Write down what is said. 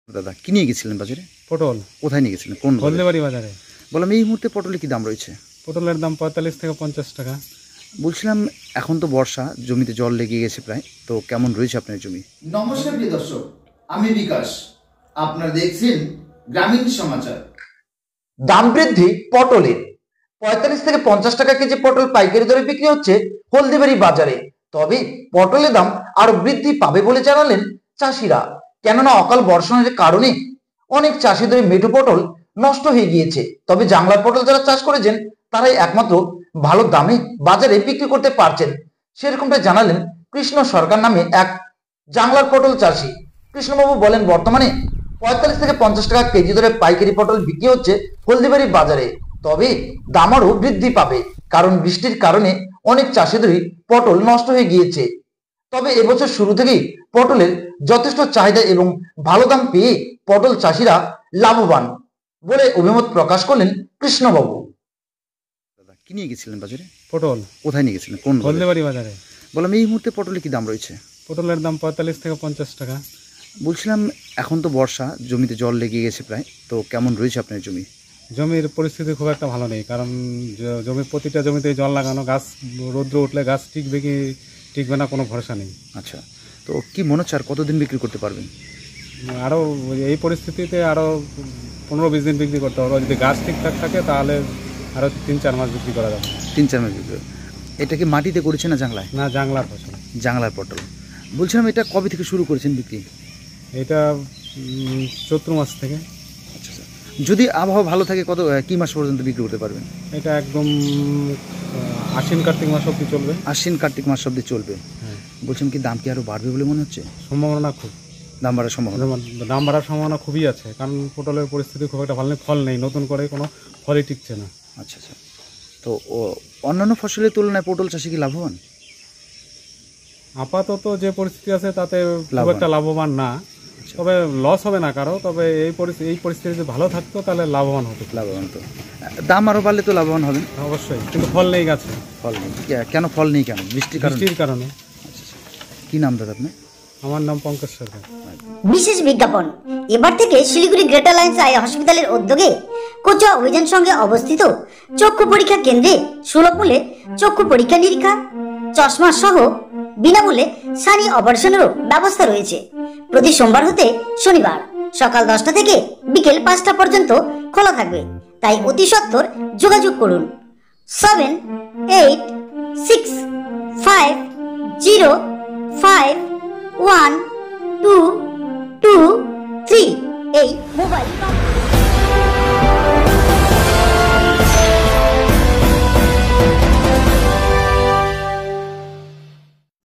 দাদা কি নিয়ে গেছিলেন বাজারে? পটল। কোথায় নিয়ে গেছিলেন? কোন হলদেবাড়ি বাজারে। বললাম এই মুহূর্তে পটলের কি দাম রয়েছে? পটলের দাম ৪৫ থেকে ৫০ টাকা। বলছিলাম এখন তো বর্ষা, জমিতে জল লেগে গেছে প্রায়, তো কেমন রয়েছে আপনার জমি? নমস্কার প্রিয় দর্শক, আমি বিকাশ, আপনারা দেখছেন গ্রামীণ সমাচার। দাম বৃদ্ধি পটলের। ৪৫ থেকে ৫০ টাকা কেজি পটল পাইকারি দরে বিক্রি হচ্ছে হলদিবাড়ি বাজারে। তবে পটলের দাম আরো বৃদ্ধি পাবে বলে জানালেন চাষিরা। কেননা অকাল বর্ষণের কারণে অনেক চাষিদের মেঠো পটল নষ্ট হয়ে গিয়েছে। তবে জাংলার পটল যারা চাষ করেছেন তারাই একমাত্র ভালো দামে বাজারে বিক্রি করতে পারছেন। সেরকমটা জানালেন কৃষ্ণ সরকার নামে এক জাংলার পটল চাষি। কৃষ্ণবাবু বলেন, বর্তমানে ৪৫ থেকে ৫০ টাকা কেজি দরে পাইকারি পটল বিক্রি হচ্ছে হলদিবাড়ি বাজারে। তবে দাম আরও বৃদ্ধি পাবে, কারণ বৃষ্টির কারণে অনেক চাষিদেরই পটল নষ্ট হয়ে গিয়েছে। তবে এবছর শুরু থেকেই পটলের যথেষ্ট চাহিদা এবং ভালো দাম পেয়ে পটল চাষিরা লাভবান বলে অভিমত প্রকাশ করলেন কৃষ্ণবাবু। দাদা কি নিয়ে গেছিলেন বাজারে? পটল। কোথায় নিয়ে গেছিলেন? কোন হলদেবাড়ি বাজারে। বললাম এই মুহূর্তে পটলের কি দাম রয়েছে? পটলের দাম ৪৫ থেকে ৫০ টাকা। বলছিলাম এখন তো বর্ষা, জমিতে জল লেগে গেছে প্রায়, তো কেমন রয়েছে আপনার জমি? জমির পরিস্থিতি খুব একটা ভালো নেই, কারণ জমির প্রতিটা জমিতে জল লাগানো, গাছ রৌদ্র উঠলে গাছ টিকবে কি টিকবে না কোনো ভরসা নেই। আচ্ছা, তো কি মনে হচ্ছে আর কতদিন বিক্রি করতে পারবেন? আরও এই পরিস্থিতিতে আরও ১৫-২০ দিন বিক্রি করতে হবে। যদি গাছ ঠিকঠাক থাকে তাহলে আরও ৩-৪ মাস বিক্রি করা যাবে। ৩-৪ মাস বিক্রি। এটা কি মাটিতে করেছে না জাংলায়? না, জাংলার ফসল। জাংলার পটল। বলছিলাম এটা কবে থেকে শুরু করেছেন বিক্রি? এটা চৈত্র মাস থেকে। আচ্ছা আচ্ছা, যদি আবহাওয়া ভালো থাকে কি মাস পর্যন্ত বিক্রি করতে পারবেন? এটা একদম আশ্বিন কার্তিক মাস অবধি চলবে। আশ্বিন কার্তিক মাস অবধি চলবে। হ্যাঁ। বলছিলাম কি দাম কি আরও বাড়বে বলে মনে হচ্ছে? সম্ভাবনা খুব। দাম বাড়ার সম্ভাবনা? দাম বাড়ার সম্ভাবনা খুবই আছে, কারণ পটলের পরিস্থিতি খুব একটা ভালো নেই, ফল নেই, নতুন করে কোনো ফলই টিকছে না। আচ্ছা আচ্ছা, তো অন্যান্য ফসলের তুলনায় পটল চাষি কি লাভবান? আপাতত যে পরিস্থিতি আছে তাতে খুব একটা লাভবান না, তবে লস হবে না কারো। তবে এই পরিস্থিতি যদি ভালো থাকতো তাহলে লাভবান হতো। লাভবান তো দাম আরও বাড়লে তো লাভবান হবেন অবশ্যই, কিন্তু ফল নেই গাছে। ফল নেই কেন? ফল নেই কেন? বৃষ্টির কারণে। আচ্ছা আচ্ছা, কী নাম দাদা আপনার? আমার নাম পঙ্কজ সরকার। বিশেষ বিজ্ঞাপন। এবার থেকে শিলিগুড়ি গ্রেটার লাইন্স আই হসপিটালের উদ্যোগে কোচুয়া অভিযান সঙ্গে অবস্থিত চক্ষু পরীক্ষা কেন্দ্রে সুলভ মূল্যে চক্ষু পরীক্ষা নিরীক্ষা, চশমা সহ বিনামূল্যে সানি অপারেশনেরও ব্যবস্থা রয়েছে। প্রতি সোমবার হতে শনিবার সকাল 10টা থেকে বিকেল 5টা পর্যন্ত খোলা থাকবে। তাই অতি সত্বর যোগাযোগ করুন 7865051223 এই মোবাইল নম্বর।